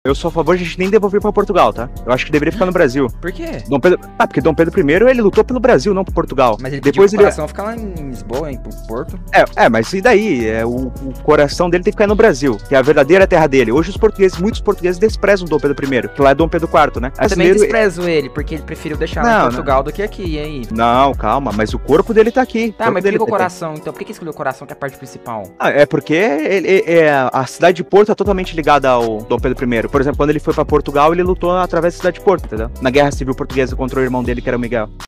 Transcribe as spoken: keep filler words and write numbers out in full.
eu sou a favor de a gente nem devolver pra Portugal, tá? Eu acho que deveria ficar no Brasil. Por quê? Dom Pedro... Ah, porque Dom Pedro primeiro, ele lutou pelo Brasil, não por Portugal. Mas ele Depois pediu pro ele... coração ficar lá em Lisboa, em Porto. É, é, mas e daí? É, o, o coração dele tem que ficar no Brasil, que é a verdadeira terra dele. Hoje os portugueses, muitos portugueses desprezam Dom Pedro primeiro, que lá é Dom Pedro quarto, né? Eu também Brasileiro- desprezo ele, porque ele preferiu deixar lá Não, em Portugal do que aqui, e aí? Não, calma, mas o corpo dele tá aqui. Tá, corpo mas por dele que o tá aqui. coração, então? Por que que escolheu o coração, que é a parte principal? Ah, é porque ele, ele- é, a cidade de Porto é totalmente ligada ao Dom Pedro primeiro. Por exemplo, quando ele foi pra Portugal, ele lutou através da cidade de Porto, entendeu? Na Guerra Civil Portuguesa contra o irmão dele, que era o Miguel.